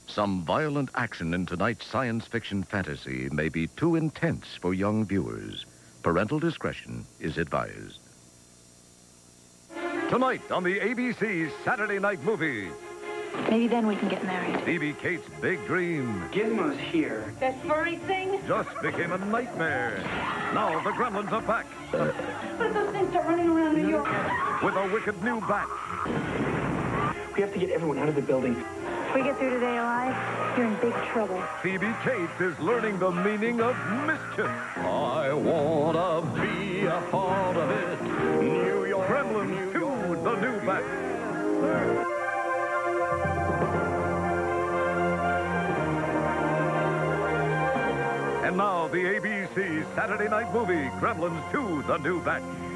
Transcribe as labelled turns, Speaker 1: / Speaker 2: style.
Speaker 1: Some violent action in tonight's science fiction fantasy may be too intense for young viewers. Parental discretion is advised. Tonight on the ABC Saturday Night Movie.
Speaker 2: Maybe then we can get married.
Speaker 1: Phoebe Cates' big dream
Speaker 3: Gizmo's here.
Speaker 2: That furry thing?
Speaker 1: just became a nightmare. Now the Gremlins are back
Speaker 2: What if those things start running around New York?
Speaker 1: with a wicked new bat.
Speaker 3: We have to get everyone out of the building.
Speaker 2: If we get through today alive, you're in big trouble.
Speaker 1: Phoebe Cates is learning the meaning of mischief. I wanna be a part of it. New York Gremlins 2, the new bat. And now the ABC Saturday Night Movie, Gremlins 2, the new bat.